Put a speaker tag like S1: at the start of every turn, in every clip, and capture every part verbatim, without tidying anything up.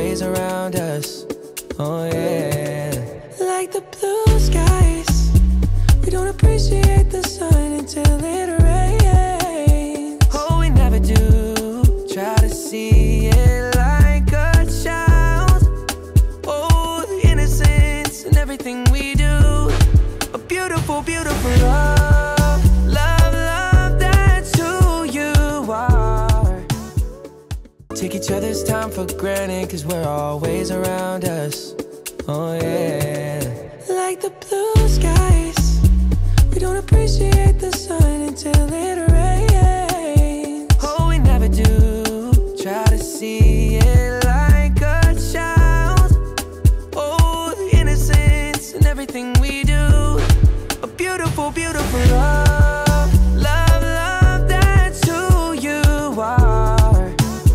S1: Days around us, oh yeah.
S2: Like the blue skies, we don't appreciate the sun until it rains.
S1: Oh, we never do, try to see it like a child. Oh, the innocence in everything we do. A beautiful, beautiful love. Love, love, that's who you are. Take each other's time for granted, cause we're always around us, oh yeah.
S2: Like the blue skies, we don't appreciate the sun until it rains.
S1: Oh, we never do, try to see it like a child. Oh, the innocence in everything we do. A beautiful, beautiful love. Love, love, that's who you are.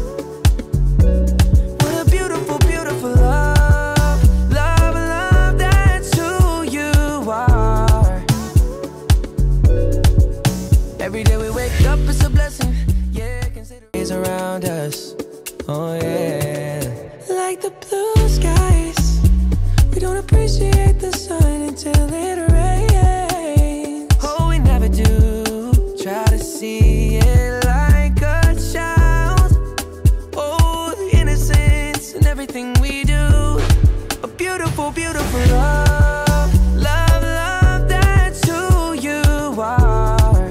S1: What a beautiful, beautiful love. Love, love, that's who you are. Every day we wake up, it's a blessing. Yeah, consider days around us, oh yeah.
S2: Like the blue skies, we don't appreciate the sun until it rains.
S1: Oh, we never do, try to see it like a child. Oh, the innocence in everything we do. A beautiful, beautiful love. Love, love, that's who you are.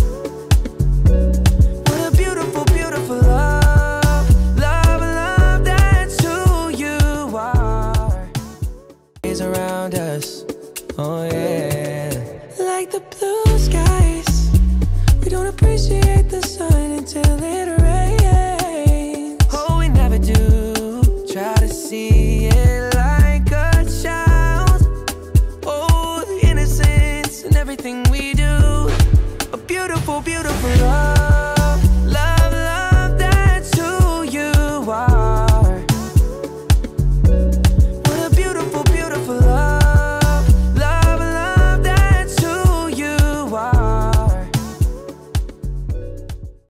S1: What a beautiful, beautiful love. Love, love, that's who you are. Days around us, oh yeah.
S2: Like the blue skies, we don't appreciate the sun until it rains.
S1: Oh, we never do, try to see it like a child. Oh, the innocence in everything we do. A beautiful, beautiful love.